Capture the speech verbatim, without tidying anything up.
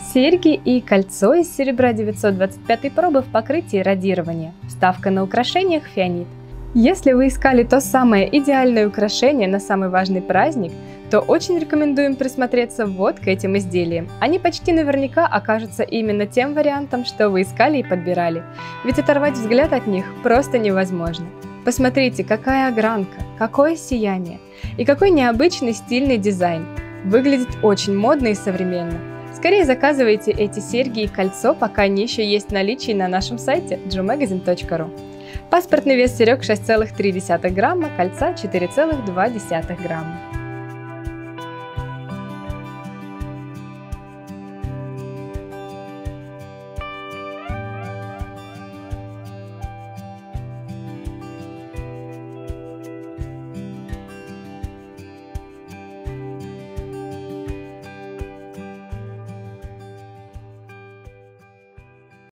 Серьги и кольцо из серебра девятьсот двадцать пятой пробы в покрытии радирования. Вставка на украшениях фианит. Если вы искали то самое идеальное украшение на самый важный праздник, то очень рекомендуем присмотреться вот к этим изделиям. Они почти наверняка окажутся именно тем вариантом, что вы искали и подбирали, ведь оторвать взгляд от них просто невозможно. Посмотрите, какая огранка, какое сияние и какой необычный стильный дизайн. Выглядит очень модно и современно. Скорее заказывайте эти серьги и кольцо, пока они еще есть в наличии на нашем сайте джу магазин точка ру. Паспортный вес серег шесть целых три десятых грамма, кольца четыре целых два десятых грамма.